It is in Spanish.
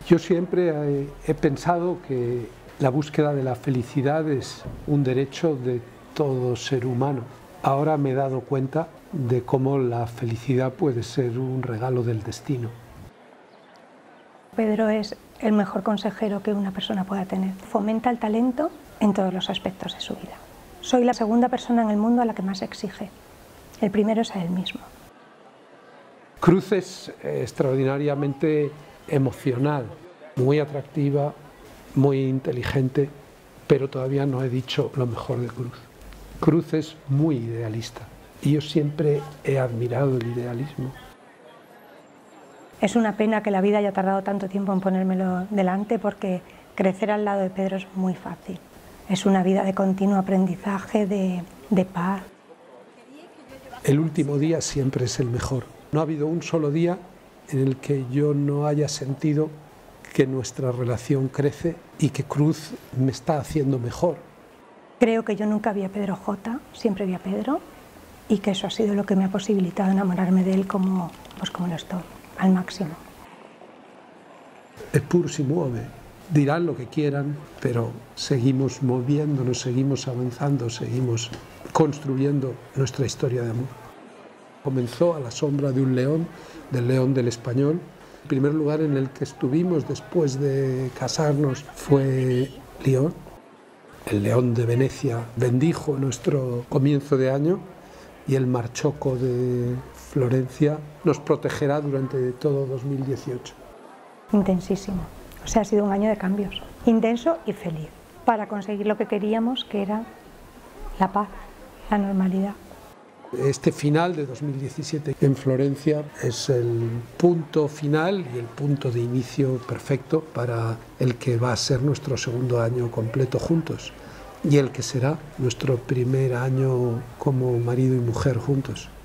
Yo siempre he pensado que la búsqueda de la felicidad es un derecho de todo ser humano. Ahora me he dado cuenta de cómo la felicidad puede ser un regalo del destino. Pedro es el mejor consejero que una persona pueda tener. Fomenta el talento en todos los aspectos de su vida. Soy la segunda persona en el mundo a la que más exige. El primero es a él mismo. Cruz es extraordinariamente emocional, muy atractiva, muy inteligente, pero todavía no he dicho lo mejor de Cruz. Cruz es muy idealista y yo siempre he admirado el idealismo. Es una pena que la vida haya tardado tanto tiempo en ponérmelo delante, porque crecer al lado de Pedro es muy fácil. Es una vida de continuo aprendizaje, de paz. El último día siempre es el mejor. No ha habido un solo día en el que yo no haya sentido que nuestra relación crece y que Cruz me está haciendo mejor. Creo que yo nunca vi a Pedro J, siempre vi a Pedro, y que eso ha sido lo que me ha posibilitado enamorarme de él como lo estoy, al máximo. Es pur si muove. Dirán lo que quieran, pero seguimos moviéndonos, seguimos avanzando, seguimos construyendo nuestra historia de amor. Comenzó a la sombra de un león, del León del Español. El primer lugar en el que estuvimos después de casarnos fue Lyon. El León de Venecia bendijo nuestro comienzo de año y el Marchoco de Florencia nos protegerá durante todo 2018. Intensísimo. O sea, ha sido un año de cambios, intenso y feliz, para conseguir lo que queríamos, que era la paz, la normalidad. Este final de 2017 en Florencia es el punto final y el punto de inicio perfecto para el que va a ser nuestro segundo año completo juntos y el que será nuestro primer año como marido y mujer juntos.